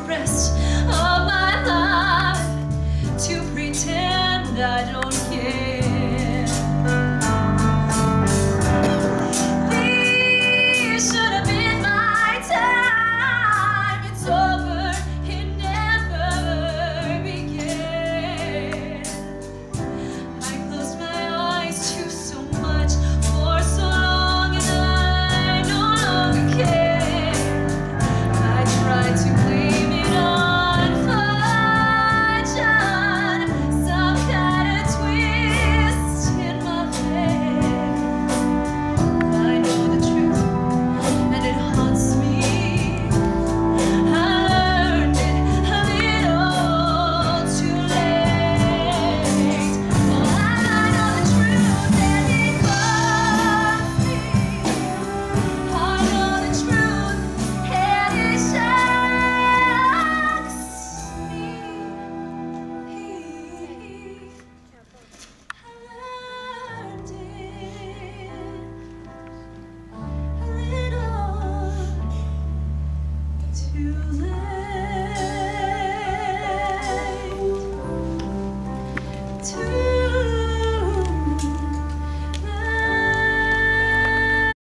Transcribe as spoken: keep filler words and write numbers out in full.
rest of my life to pretend I don't care. This should have been my time. It's over, it never began. I closed my eyes to so much for so long, and I no longer care. I tried to blame it on fortune, some kind of twist in my head. I know the truth, and it haunts me. I learned it a little too late. Oh, I know the truth, and it bugs me. I know the truth, and it shocks me. I learned it a little too late. Too